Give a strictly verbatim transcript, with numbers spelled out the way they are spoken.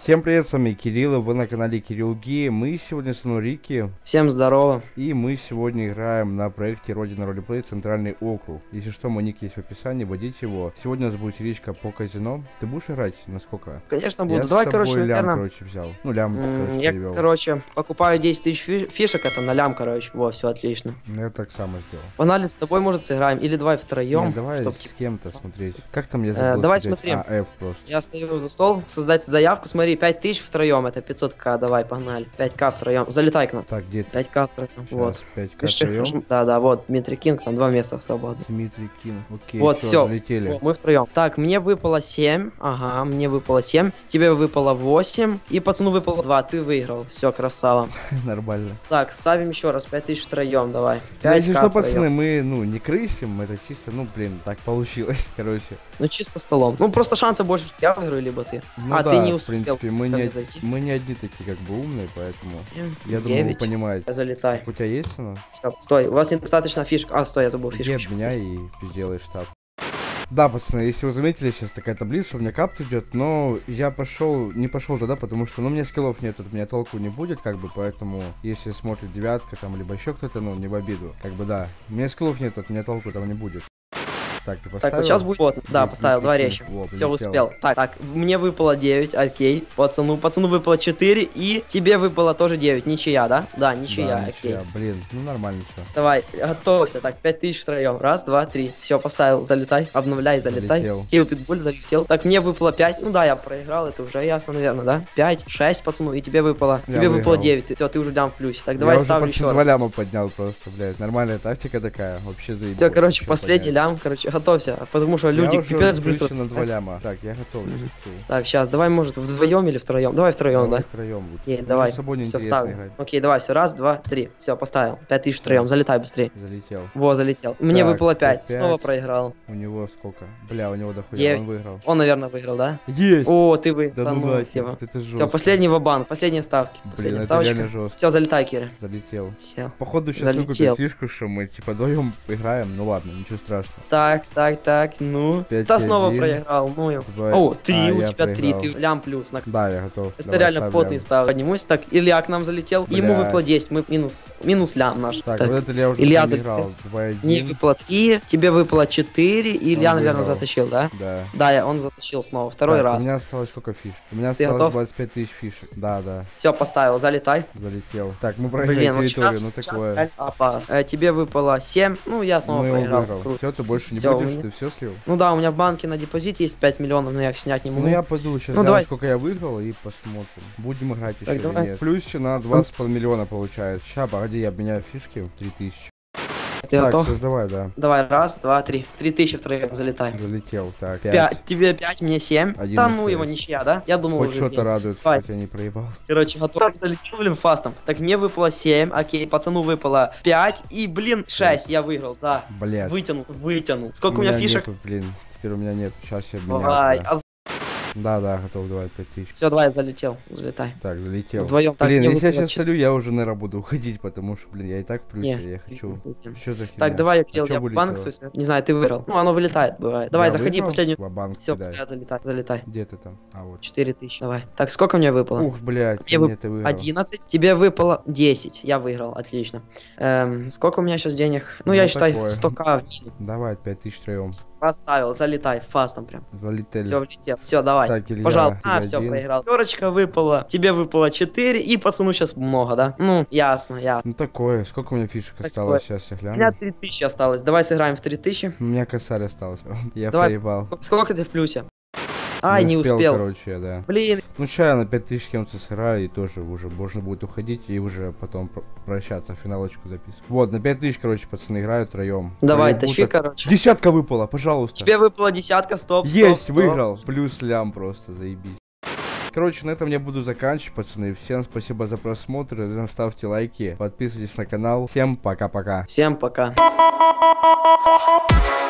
Всем привет, с вами Кирилл, вы на канале Кирилл Ги. Мы сегодня с Нурики. Всем здорово. И мы сегодня играем на проекте Родина Ролеплей Центральный округ. Если что, мой ник есть в описании, вводите его. Сегодня у нас будет серичка по казино. Ты будешь играть? Насколько? Конечно буду. Я Давай, с собой короче, лям, наверное... короче, взял. Ну, лям, короче, Я, перевел. короче, покупаю десять тысяч фи фишек, это на лям, короче. Во, все отлично. Я так само сделал. Погнали, с тобой, может, сыграем. Или давай втроем. Нет, давай чтоб... с кем-то смотреть. Как там я забыл э, Давай сказать? смотри. А, F просто. Я стою за стол, создать заявку, смотри, пять тысяч втроем, это пятьсот ка, давай, погнали. пять ка втроем, залетай к нам. Так, где ты? пять ка втроем, вот. пять ка Пиши, втроем. да, да, вот, Дмитрий Кинг, там два места свободно. Дмитрий Кин. Окей, Вот, всё, все, залетели. мы втроем. Так, мне выпало семь, ага, мне выпало семь, тебе выпало восемь, и пацану выпало два, ты выиграл, все, красава. Нормально. Так, ставим еще раз, пять тысяч втроем, давай. Ну, если пять ка что, втроем. пацаны, мы, ну, не крысим, это чисто, ну, блин, так получилось, короче. Ну, чисто столом. Ну, просто шанса больше, что я выиграю, либо ты. Ну, а, да, ты не в успел. принципе, мы ко не, мне зайти. мы не одни такие, как бы, умные, поэтому, Семь, я думаю, вы девять. понимаете. Залетай. У тебя есть она? Всё, стой, у вас недостаточно фишек. А, стой, я забыл Иди фишку. от меня и сделаешь штаб. Да, пацаны, если вы заметили, сейчас такая таблица, у меня капт идет, но я пошел, не пошел туда, потому что, ну, у меня скиллов нет, от меня толку не будет, как бы, поэтому, если смотрит девятка, там, либо еще кто-то, ну, не в обиду, как бы, да, у меня скиллов нет, от меня толку там не будет. Так, ты поставил? Так, вот сейчас будет. Вот, да, Нет, поставил, нет, два нет, речи. во, Все, полетело. успел. Так, так, мне выпало девять, окей. Пацану, пацану выпало четыре, и тебе выпало тоже девять. Ничья, да? Да, ничья, Да, окей. ничья, блин, ну, нормально, что. Давай, готовься. Так, пять тысяч втроем. Раз, два, три. Все, поставил, залетай, обновляй, залетай. Залетел. Килл питбуль, залетел. Так, мне выпало пять. Ну да, я проиграл, это уже ясно, наверное, да? пять, шесть, пацану, и тебе выпало. Я тебе выпало выиграл. девять. Все, ты уже дам в плюсе. Так, давай я ставлю уже еще почти раз. два ляма поднял просто, блядь, нормальная тактика такая, вообще заебал. Все, короче, Ещё последний поднять. лям, короче, готовься, потому что Я люди уже пипец быстро. на два ляма. Так, я готов. Так, сейчас, давай, может, вдвоем или втроем? Давай втроем, да? Втроем будет. Окей, Ну, давай. с собой Все, неинтересно ставим. играть. Окей, давай, все, раз, два, три. Все, поставил. Пять тысяч втроем, залетай быстрее. Залетел. Во, залетел. Мне Так, выпало пять. пять. Снова проиграл. У него сколько? Бля, у него дохуя, Девять. он выиграл. Он, наверное, выиграл, да? Есть! О, ты Да выиграл. ну нахер, вот это жестко. Все, последний вабанк, последние ставки. Блин, Последняя это ставочка. реально жестко. Все, залетай, Киря. Залетел. Все. Походу сейчас Залетел. выкупят фишку, что мы типа вдвоем играем. Ну ладно, ничего страшного. Так, так, так, ну. Пять, Та снова один. проиграл, ну его. Два. О, три, А, у я тебя три, проиграл. ты лям плюс. На... Да, я готов. Это Давай, реально ставь потный лям. став. Поднимусь. Так, Илья к нам залетел. Бля. Ему выпало десять. Мы минус. Минус лям наш. Так, Так, вот это я уже Илья не залетел. играл. два один. мне выпало три, тебе выпало четыре, и Илья, Он наверное, выиграл. затащил, да? Да. Да, я, он затащил снова. Второй Так, раз. у меня осталось сколько фишек? У меня Ты осталось готов? двадцать пять тысяч фишек. Да, да. Все, поставил, залетай. Залетел. Так, мы Блин, проиграли вот территорию, сейчас, ну сейчас такое. реально опасно. Э, тебе выпало семь, ну я снова Ну, его проиграл. выиграл. Круто. Все, ты больше не Всё, у будешь, меня- ты все слил? Ну да, у меня в банке на депозите есть пять миллионов, но я их снять не могу. Ну я пойду сейчас Ну, гляну, давай. сколько я выиграл, и посмотрим. Будем играть еще Так, или давай. нет. Плюс на двадцать миллиона получается. Ща, погоди, я обменяю фишки в три тысячи. Ты Так, готов? создавай, да. Давай, раз, два, три. Три тысячи втроем, залетай. Залетел, так, Пять. пять. Тебе пять, мне семь. Один Да на ну его, шесть. ничья, да? Я думал, Хоть уже что-то пять. радует, Давай. хоть я не проебал. Короче, готов. Так, залетел, блин, фастом. Так, мне выпало семь, окей, пацану выпало пять, и, блин, шесть, я выиграл, да. Блядь. Вытянул, вытянул. Сколько у меня фишек? Нету, блин, теперь у меня нет. Сейчас я обменяю. Давай, Да. а... да, да, готов, давай, пять тысяч. Все, давай, залетел, залетай. Так, залетел. Вдвоем. Так, Блин, мне если я выпало сейчас четыре. солю, я уже, наверное, буду уходить, потому что, блин, я и так в плюсе, Не, я хочу. вытянул. Что за херня? Так, давай, я А Кирилл, чё я в банк, вылетело? в смысле? Не знаю, ты выиграл. Ну, оно вылетает, бывает. Давай, Я заходи, выиграл? последний. Ва-банк Все, кидай. залетай, залетай. Где ты там? А, вот. четыре тысячи, давай. Так, сколько мне выпало? Ух, блядь, Мне мне вы- ты выиграл. одиннадцать, тебе выпало десять, я выиграл, отлично. Эм, сколько у меня сейчас денег? Ну, я Ну, считаю, такое. сто ка в минус. Давай, пять тысяч втроем. Поставил, залетай, фастом прям. Залетели. Все, влетел. Все, давай. Так, Илья, Пожалуйста. А, ты все, один. проиграл. Пятерочка выпала. Тебе выпало четыре, и пацану сейчас много, да? Ну, ясно, ясно. Ну такое, сколько у меня фишек Такое. осталось, сейчас я У меня гляну. три тысячи осталось. Давай сыграем в три тысячи. У меня косарь остался. Я Давай. проебал. Сколько ты в плюсе? Ай, не успел. короче, я, да. Блин, Ну ща я на пять тысяч с кем-то сыграю, и тоже уже можно будет уходить, и уже потом про- прощаться, финалочку записывать. Вот, на пять тысяч, короче, пацаны играют втроем. давай, Проебу тащи, так. короче. Десятка выпала, пожалуйста. Тебе выпала десятка, стоп, стоп, Есть, стоп. выиграл. Плюс лям просто, заебись. Короче, на этом я буду заканчивать, пацаны. Всем спасибо за просмотр. Ставьте лайки, подписывайтесь на канал. Всем пока-пока. Всем пока.